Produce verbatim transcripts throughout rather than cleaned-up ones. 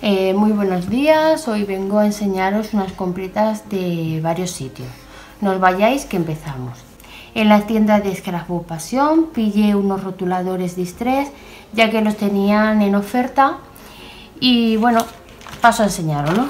Eh, muy buenos días, hoy vengo a enseñaros unas compritas de varios sitios. No os vayáis que empezamos. En la tienda de Scrapbook Passion pillé unos rotuladores Distress ya que los tenían en oferta y bueno, paso a enseñaroslo.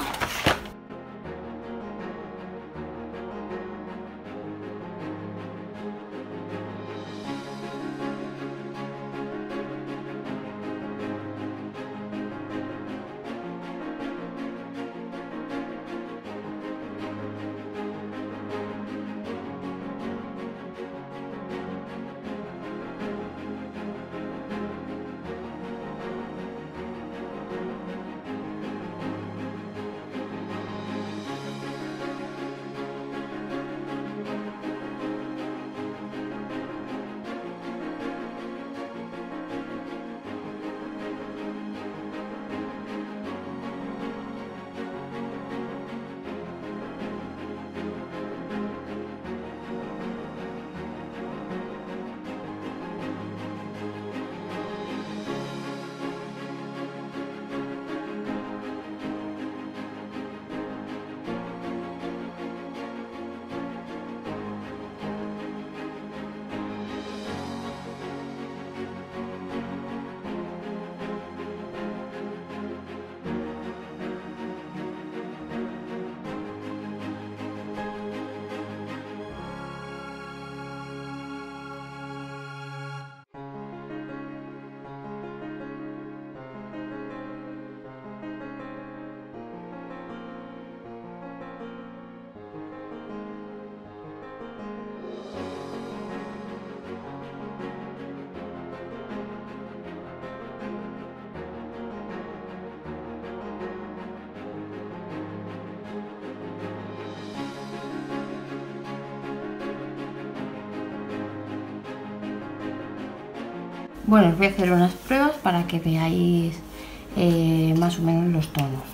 Bueno, os voy a hacer unas pruebas para que veáis eh, más o menos los tonos.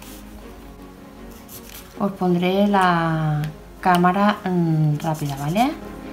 Os pondré la cámara mmm, rápida, ¿vale?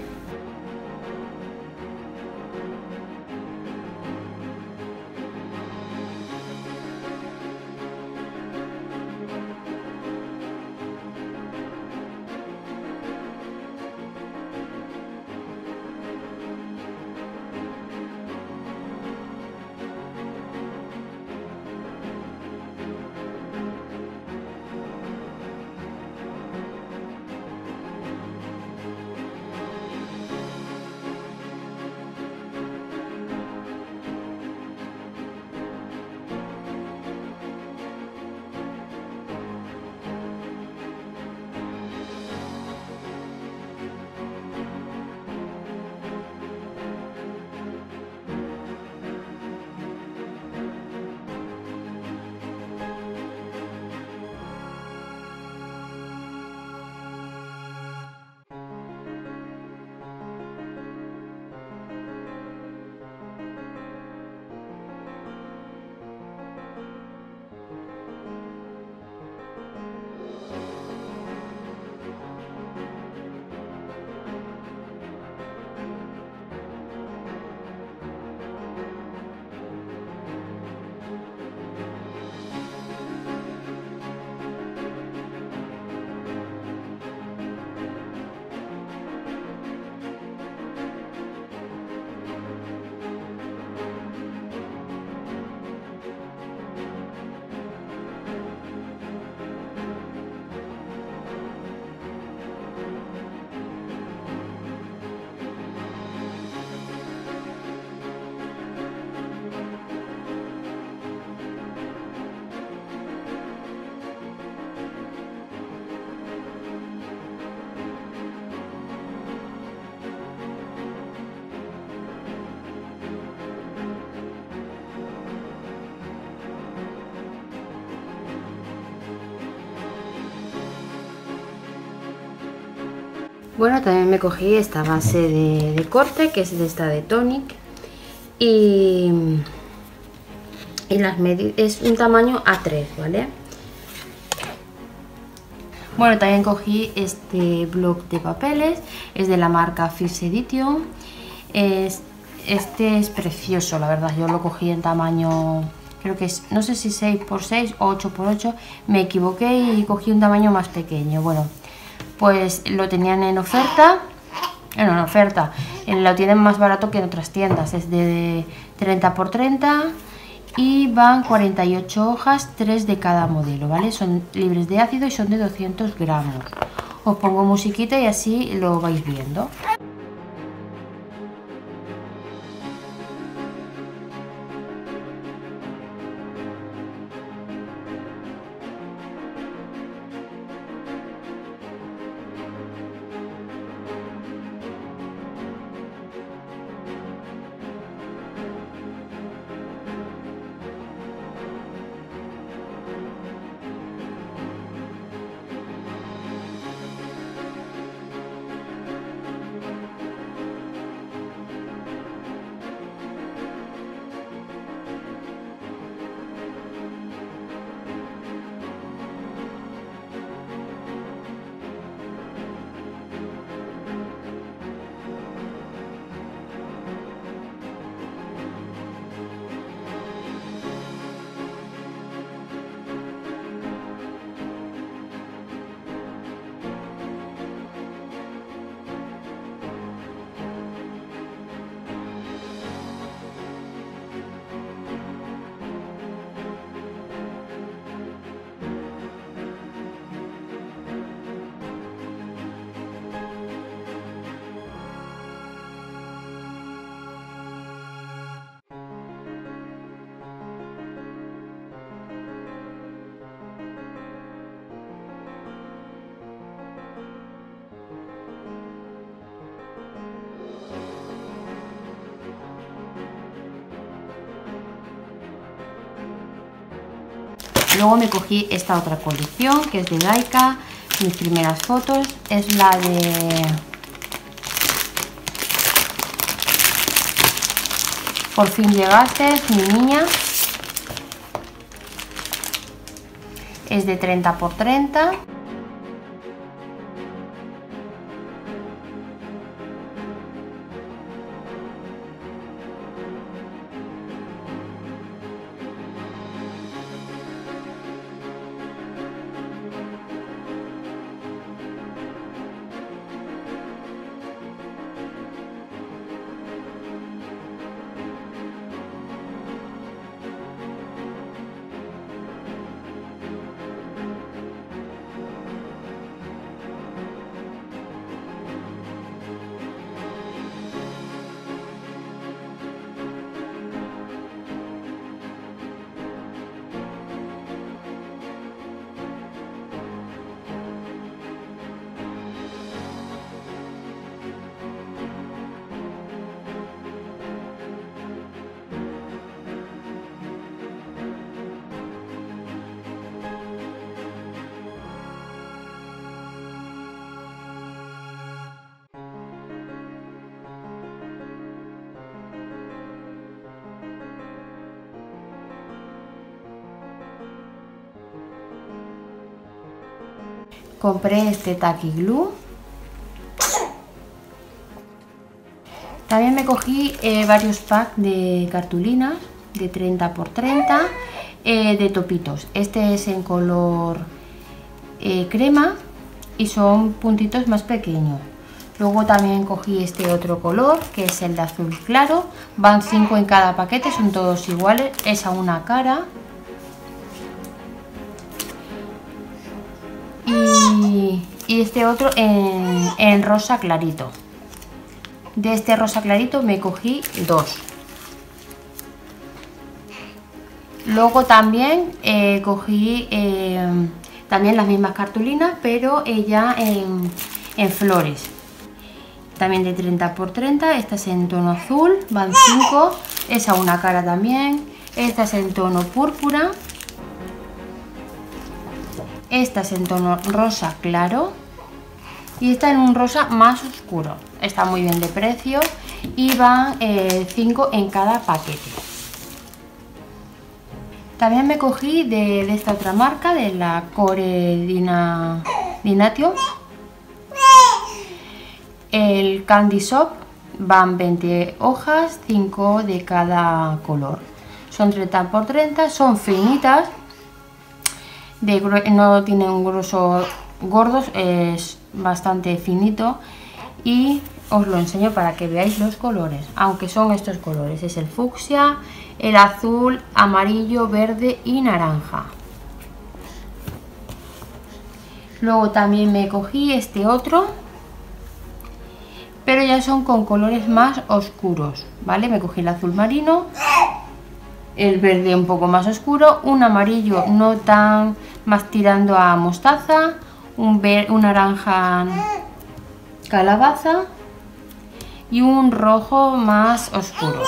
Bueno, también me cogí esta base de, de corte, que es de esta de Tonic. Y, y las medidas es un tamaño A tres, ¿vale? Bueno, también cogí este bloc de papeles, es de la marca First Edition. Es, este es precioso, la verdad, yo lo cogí en tamaño creo que es, no sé si seis por seis o ocho por ocho, me equivoqué y cogí un tamaño más pequeño. Bueno, pues lo tenían en oferta, bueno, en oferta, lo tienen más barato que en otras tiendas, es de treinta por treinta y van cuarenta y ocho hojas, tres de cada modelo, ¿vale? Son libres de ácido y son de doscientos gramos. Os pongo musiquita y así lo vais viendo. Luego me cogí esta otra colección que es de Laika, mis primeras fotos, es la de Por fin llegaste, mi niña, es de treinta por treinta. Compré este Tacky Glue. También me cogí eh, varios packs de cartulinas de treinta por treinta eh, de topitos. Este es en color eh, crema y son puntitos más pequeños. Luego también cogí este otro color que es el de azul claro. Van cinco en cada paquete, son todos iguales, es a una cara. Y, y este otro en, en rosa clarito. De este rosa clarito me cogí dos. Luego también eh, cogí eh, también las mismas cartulinas, pero ya en, en flores. También de treinta por treinta, esta es en tono azul, van cinco, es a una cara también. Esta es en tono púrpura. Esta es en tono rosa claro y esta en un rosa más oscuro. Está muy bien de precio y van cinco eh, en cada paquete. También me cogí de, de esta otra marca, de la Core Dina, Dinatio, el Candy Shop. Van veinte hojas, cinco de cada color. son treinta por treinta, son finitas, de, no tienen un grueso gordo, es bastante finito y os lo enseño para que veáis los colores, aunque son estos colores, es el fucsia, el azul, amarillo, verde y naranja. Luego también me cogí este otro, pero ya son con colores más oscuros, ¿vale? Me cogí el azul marino, el verde un poco más oscuro, un amarillo no tan, más tirando a mostaza, un, ver, un naranja calabaza y un rojo más oscuro.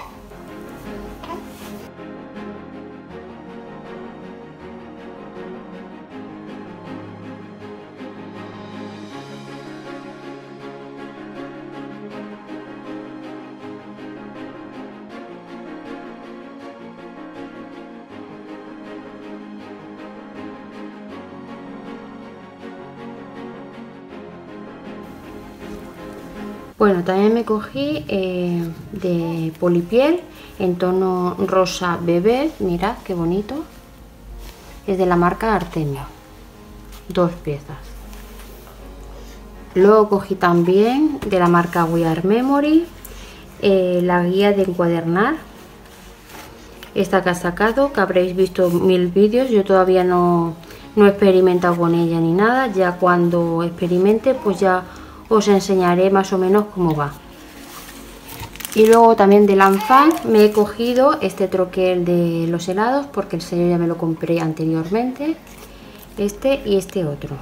Bueno, también me cogí eh, de polipiel en tono rosa bebé, mirad qué bonito, es de la marca Artemio, dos piezas. Luego cogí también de la marca We Are Memory eh, la guía de encuadernar, esta que ha sacado, que habréis visto mil vídeos, yo todavía no, no he experimentado con ella ni nada, ya cuando experimente pues ya os enseñaré más o menos cómo va. Y luego también de L'Enfant me he cogido este troquel de los helados porque el sello ya me lo compré anteriormente, este y este otro.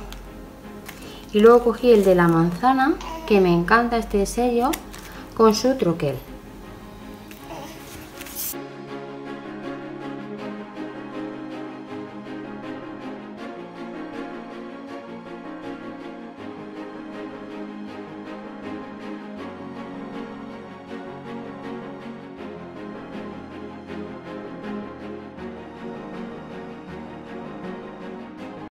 Y luego cogí el de la manzana, que me encanta este sello con su troquel.